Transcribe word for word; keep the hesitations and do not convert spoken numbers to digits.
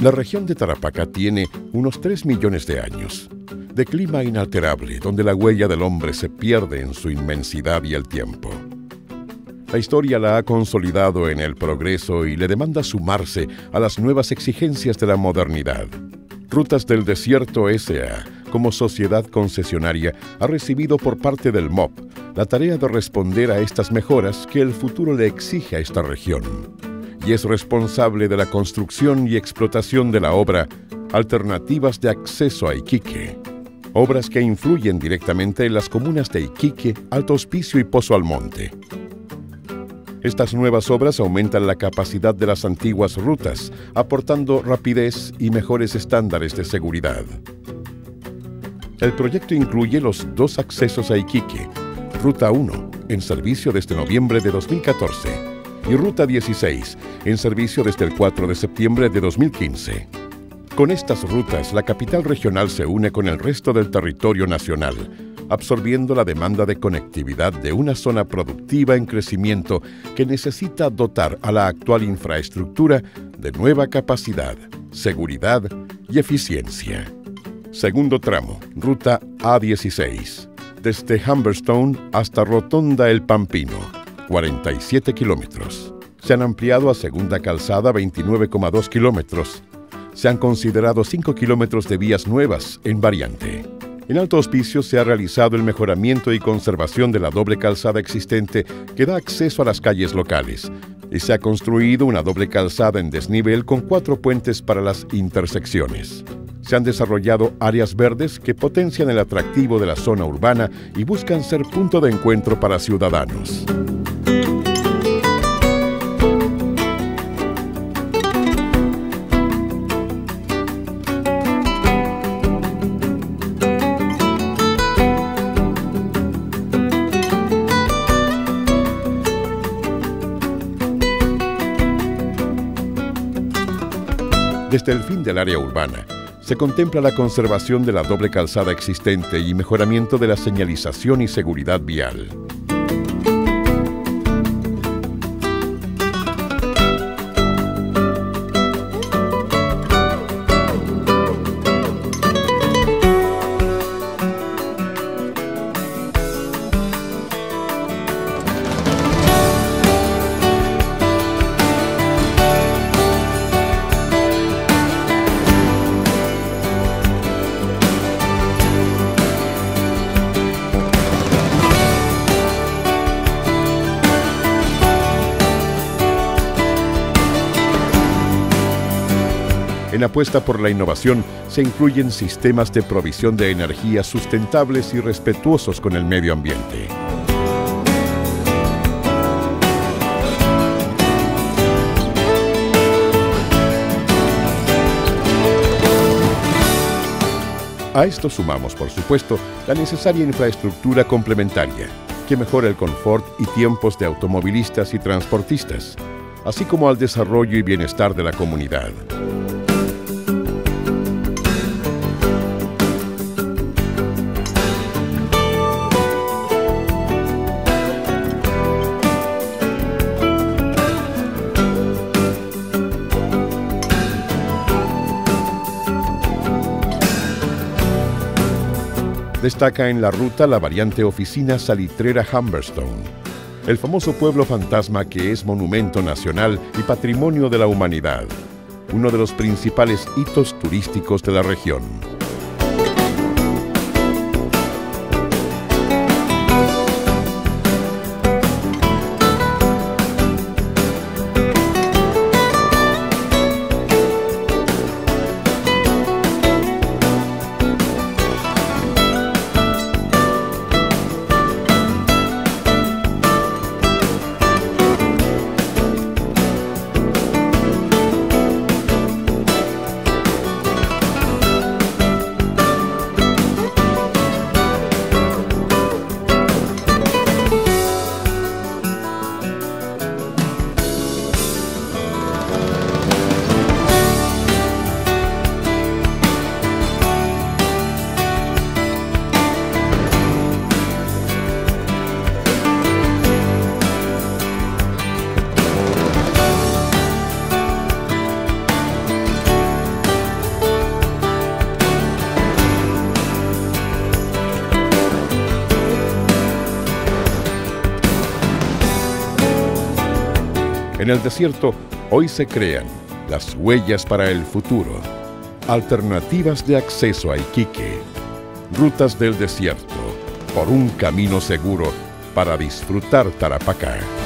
La región de Tarapacá tiene unos tres millones de años, de clima inalterable, donde la huella del hombre se pierde en su inmensidad y el tiempo. La historia la ha consolidado en el progreso y le demanda sumarse a las nuevas exigencias de la modernidad. Rutas del Desierto S A, como sociedad concesionaria, ha recibido por parte del M O P la tarea de responder a estas mejoras que el futuro le exige a esta región, y es responsable de la construcción y explotación de la obra Alternativas de Acceso a Iquique, obras que influyen directamente en las comunas de Iquique, Alto Hospicio y Pozo Almonte. Estas nuevas obras aumentan la capacidad de las antiguas rutas, aportando rapidez y mejores estándares de seguridad. El proyecto incluye los dos accesos a Iquique, Ruta uno, en servicio desde noviembre de dos mil catorce, y Ruta dieciséis, en servicio desde el cuatro de septiembre de dos mil quince. Con estas rutas, la capital regional se une con el resto del territorio nacional, absorbiendo la demanda de conectividad de una zona productiva en crecimiento que necesita dotar a la actual infraestructura de nueva capacidad, seguridad y eficiencia. Segundo tramo, Ruta A dieciséis, desde Humberstone hasta Rotonda El Pampino, cuarenta y siete kilómetros. Se han ampliado a segunda calzada veintinueve coma dos kilómetros. Se han considerado cinco kilómetros de vías nuevas en variante. En Alto Hospicio se ha realizado el mejoramiento y conservación de la doble calzada existente que da acceso a las calles locales, y se ha construido una doble calzada en desnivel con cuatro puentes para las intersecciones. Se han desarrollado áreas verdes que potencian el atractivo de la zona urbana y buscan ser punto de encuentro para ciudadanos. Desde el fin del área urbana, se contempla la conservación de la doble calzada existente y mejoramiento de la señalización y seguridad vial. En apuesta por la innovación se incluyen sistemas de provisión de energía sustentables y respetuosos con el medio ambiente. A esto sumamos, por supuesto, la necesaria infraestructura complementaria, que mejora el confort y tiempos de automovilistas y transportistas, así como al desarrollo y bienestar de la comunidad. Destaca en la ruta la variante oficina salitrera Humberstone, el famoso pueblo fantasma que es monumento nacional y patrimonio de la humanidad, uno de los principales hitos turísticos de la región. En el desierto hoy se crean las huellas para el futuro, alternativas de acceso a Iquique, rutas del desierto por un camino seguro para disfrutar Tarapacá.